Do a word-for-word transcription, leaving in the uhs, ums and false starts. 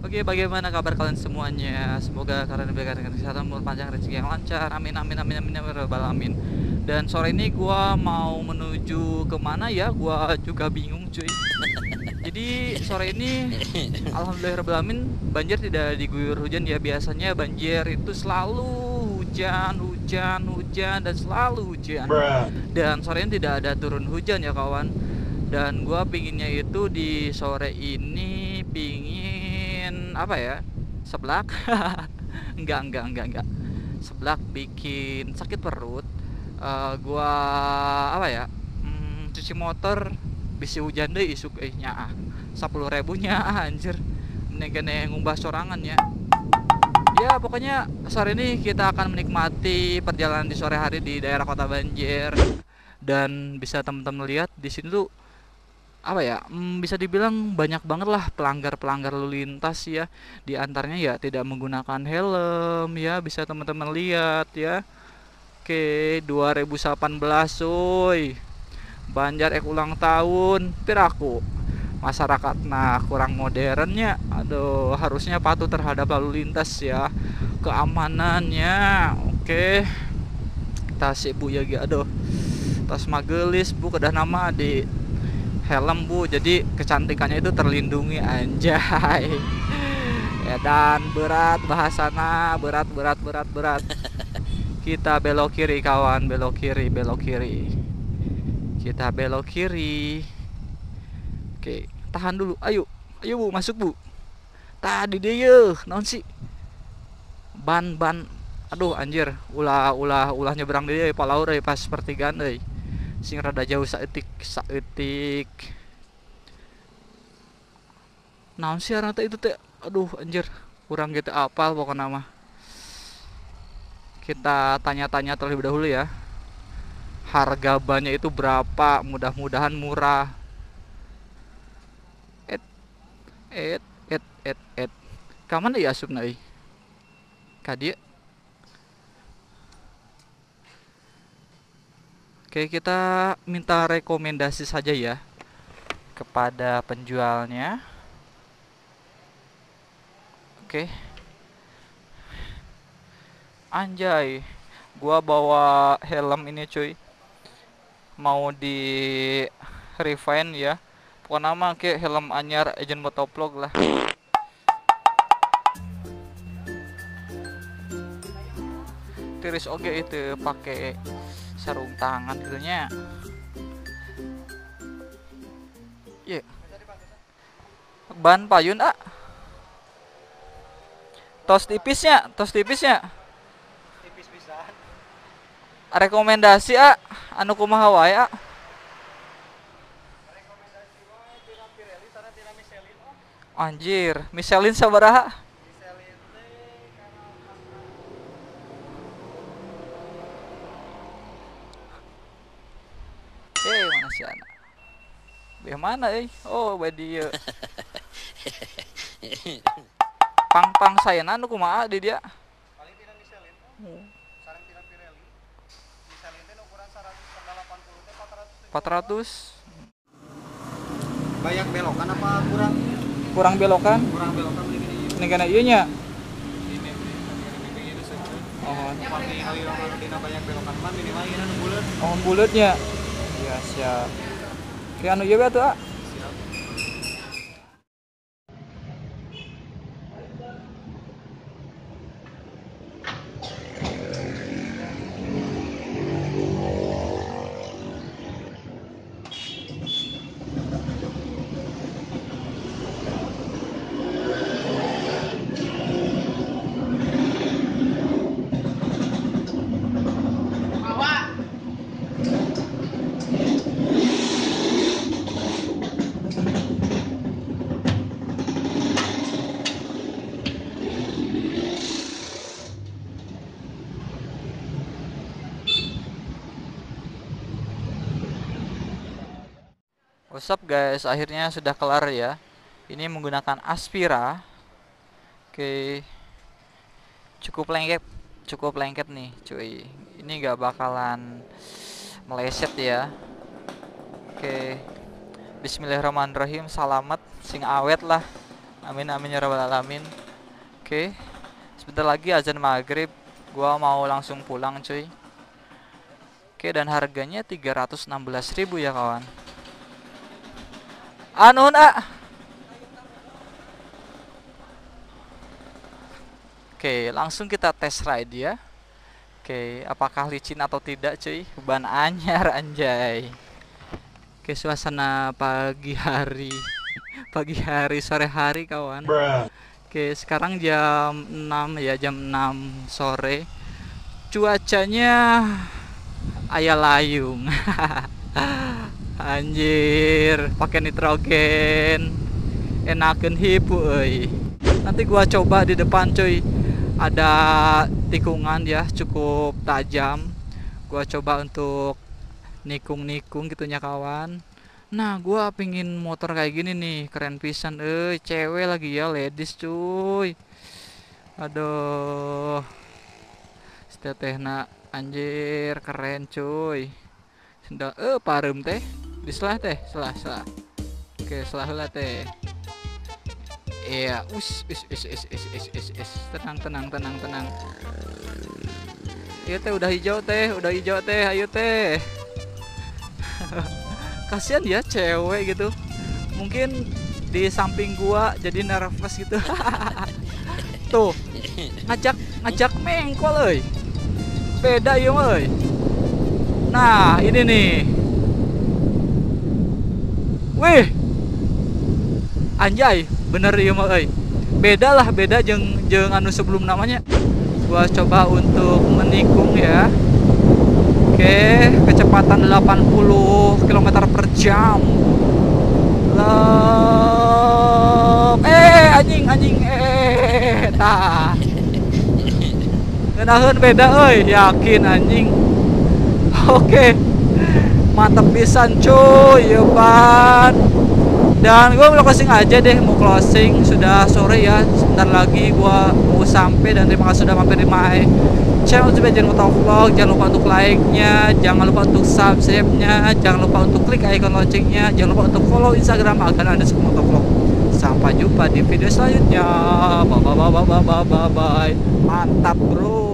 Oke, bagaimana kabar kalian semuanya? Semoga kalian diberikan kesehatan, umur panjang, rezeki yang lancar. Amin, amin, amin, amin, amin, rabbal alamin. Dan sore ini gua mau menuju kemana ya? Gua juga bingung, cuy. Jadi sore ini, alhamdulillah rabbil alamin, banjir tidak diguyur hujan ya. Biasanya banjir itu selalu hujan, hujan, hujan, dan selalu hujan. Dan sore ini tidak ada turun hujan ya kawan. Dan gua pinginnya itu di sore ini pingin apa ya, seblak. enggak enggak enggak enggak seblak bikin sakit perut. Eh, gua apa ya, hmm, cuci motor bisa hujan deh isuk eh nyaah sepuluh ribunya anjir, mending kene ngumbah sorangan ya. Ya pokoknya sore ini kita akan menikmati perjalanan di sore hari di daerah kota Banjir. Dan bisa teman-teman lihat di sini tuh apa ya, hmm, bisa dibilang banyak banget lah pelanggar-pelanggar lalu lintas ya. Di antaranya ya tidak menggunakan helm ya, bisa teman-teman lihat ya. Oke, dua ribu delapan belas soy. Banjar ek ulang tahun, piraku. Masyarakat nah kurang modernnya. Aduh, harusnya patuh terhadap lalu lintas ya. Keamanannya. Oke. Tas ibu ya, aduh. Tas magelis bu, kedah nama di helm bu, jadi kecantikannya itu terlindungi anjay. Ya, dan berat bahasana, berat berat berat berat. Kita belok kiri kawan, belok kiri, belok kiri. Kita belok kiri. Oke, tahan dulu. Ayo, ayo bu, masuk bu. Tadi dia, naon sih? Ban ban. Aduh anjir, ulah ulah ulah nyebrang dia palaur pas pertigaan euy. Sing rada jauh saeutik saeutik. Naon sih arana itu teh? Aduh anjir, kurang gitu apal pokoknya mah. Kita tanya-tanya terlebih dahulu ya. Harga bannya itu berapa? Mudah-mudahan murah. Et et et et et. Kaman ya asupna euy? Ka dieu. Oke, kita minta rekomendasi saja ya kepada penjualnya. Oke. Anjay, gua bawa helm ini cuy. Mau di refine ya. Pokoknya mah kayak helm anyar agent motovlog lah. Tiris oge itu pakai sarung tangan gitu nya. Iya. Yeah. Ban payun ah. Tos tipisnya, tos tipisnya. Tipis pisan. Rekomendasi ah, anu kumaha wae ah. Rekomendasi wae tina Pirelli tara tina Michelin oh. Anjir, Michelin sabaraha? Michelin teh kana eh mana si anak? Bagaimana eh? Oh, badi pang-pang saya anu kumaha di dia? Paling tina Michelin. Oh. Sareng tina Pirelli. Michelin teh ukuran seratus delapan puluh teh empat ratus. empat ratus. Banyak belokan apa kurang? Kurang belokan? Kurang belokan begini. Ini kana ieu nya. Ini begini saja. Oh, pasti kali orang dina banyak belokan mah minimal ieu anu buleut. Oh, buleutnya. Iya, siap. Oke, anu ieu atuh, ah. Siap. What's up guys, akhirnya sudah kelar ya. Ini menggunakan Aspira. Oke, cukup lengket, cukup lengket nih cuy. Ini gak bakalan meleset ya. Oke, Bismillahirrahmanirrahim. Salamet sing awet lah. Amin amin ya rabbal alamin. Oke, sebentar lagi azan maghrib. Gua mau langsung pulang cuy. Oke, dan harganya tiga ratus enam belas ribu ya kawan. Anu ah. Oke, langsung kita tes ride ya. Oke, apakah licin atau tidak cuy? Ban anyar anjay. Oke, suasana pagi hari. Pagi hari, sore hari kawan. Oke, sekarang jam enam ya, jam enam sore. Cuacanya aya layung. Anjir, pakai nitrogen. Enakeun hipu euy. Nanti gua coba di depan cuy. Ada tikungan ya, cukup tajam. Gua coba untuk nikung-nikung gitunya kawan. Nah, gua pingin motor kayak gini nih, keren pisan euy, cewek lagi ya, ladies cuy. Aduh. Tetehna anjir keren cuy. Senda eh parem teh. Diselah teh, selah selah. Oke, selah lah teh. Iya, us us us us us us us us. Tenang tenang tenang tenang. Iya teh udah hijau teh, udah hijau teh, ayo teh. Kasihan ya cewek gitu. Mungkin di samping gua jadi nervous gitu. Tuh, ngajak ngajak mengkol euy. Beda ya euy. Nah, ini nih. Wih. Anjay, bener ya euy. Beda lah, beda jeung jeung anu sebelum namanya. Gua coba untuk menikung ya. Oke, kecepatan delapan puluh kilometer per jam. Lep. Eh, anjing anjing eh tah. Ngenaheun beda euy, yakin anjing. Oke. Mantap pisan cuy, ya pan. Dan gue mau closing aja deh, mau closing sudah sore ya. Sebentar lagi gue mau sampai dan terima kasih sudah mampir di my channel juga. Jangan lupa vlog, jangan lupa untuk like-nya, jangan lupa untuk subscribe-nya, jangan lupa untuk klik icon loncengnya, jangan lupa untuk follow Instagram agar Anda suka motovlog. Sampai jumpa di video selanjutnya. Bye bye bye bye bye bye bye. Mantap bro.